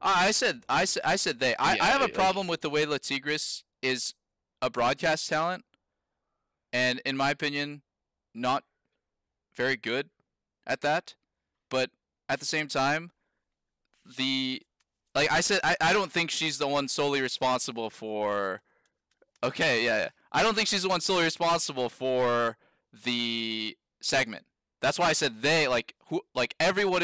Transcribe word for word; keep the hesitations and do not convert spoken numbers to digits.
I I said I said I said they. I, I Yeah, have a like problem with the way Letigress is a broadcast talent, and in my opinion, not very good at that. But at the same time, the like I said, I, I don't think she's the one solely responsible for. Okay, yeah, yeah. I don't think she's the one solely responsible for the segment. That's why I said they. Like who? Like everyone